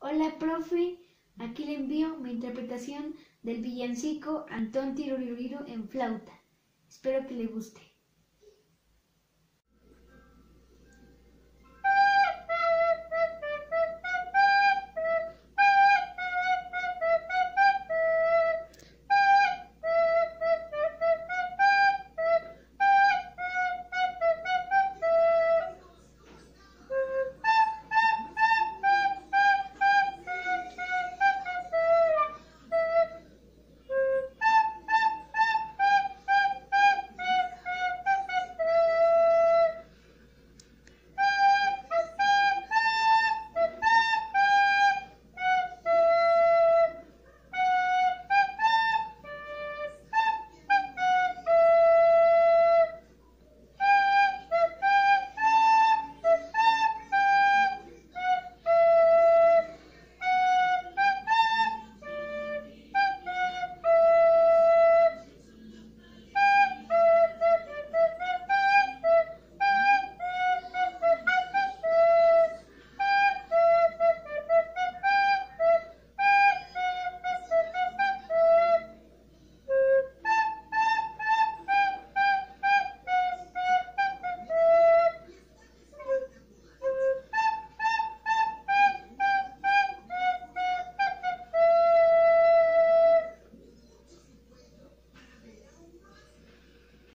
Hola, profe. Aquí le envío mi interpretación del villancico Antón Tiruriru en flauta. Espero que le guste.